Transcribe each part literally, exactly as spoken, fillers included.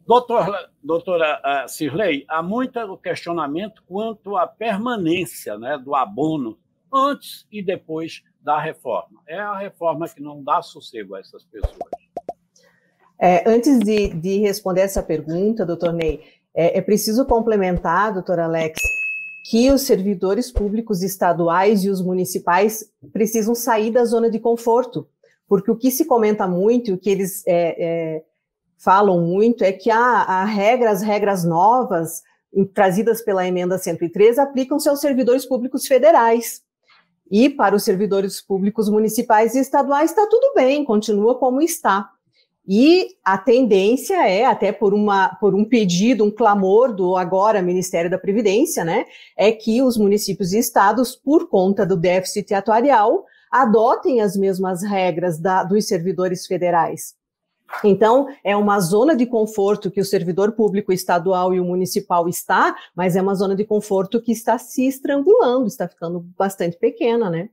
Doutor, doutora uh, Cirlei, há muito questionamento quanto à permanência, né, do abono antes e depois da reforma. É a reforma que não dá sossego a essas pessoas. É, antes de, de responder essa pergunta, doutor Ney, é, é preciso complementar, doutor Alex, que os servidores públicos estaduais e os municipais precisam sair da zona de conforto, porque o que se comenta muito, o que eles é, é, falam muito, é que a, a regra, as regras novas trazidas pela emenda cento e três aplicam-se aos servidores públicos federais. E para os servidores públicos municipais e estaduais está tudo bem, continua como está. E a tendência é, até por, uma, por um pedido, um clamor do agora Ministério da Previdência, né, é que os municípios e estados, por conta do déficit atuarial, adotem as mesmas regras da, dos servidores federais. Então, é uma zona de conforto que o servidor público estadual e o municipal está, mas é uma zona de conforto que está se estrangulando, está ficando bastante pequena, né?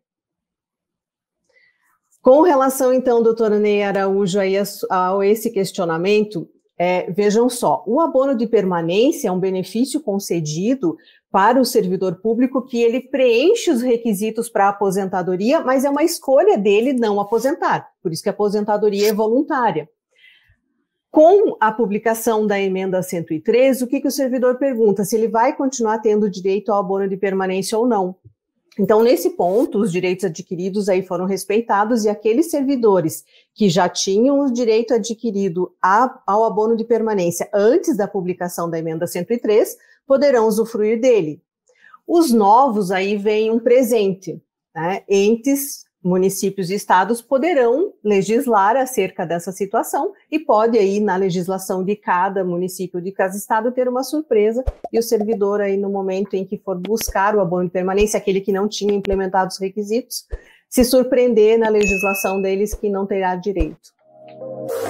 Com relação, então, doutora Ney Araújo, aí a, a esse questionamento, é, vejam só, o abono de permanência é um benefício concedido para o servidor público que ele preenche os requisitos para a aposentadoria, mas é uma escolha dele não aposentar, por isso que a aposentadoria é voluntária. Com a publicação da emenda cento e três, o que, que o servidor pergunta? Se ele vai continuar tendo direito ao abono de permanência ou não. Então, nesse ponto, os direitos adquiridos aí foram respeitados e aqueles servidores que já tinham o direito adquirido a, ao abono de permanência antes da publicação da emenda cento e três poderão usufruir dele. Os novos aí vem um presente, né? Entes, municípios e estados poderão legislar acerca dessa situação e pode aí na legislação de cada município, de cada estado, ter uma surpresa e o servidor aí no momento em que for buscar o abono de permanência, aquele que não tinha implementado os requisitos, se surpreender na legislação deles que não terá direito.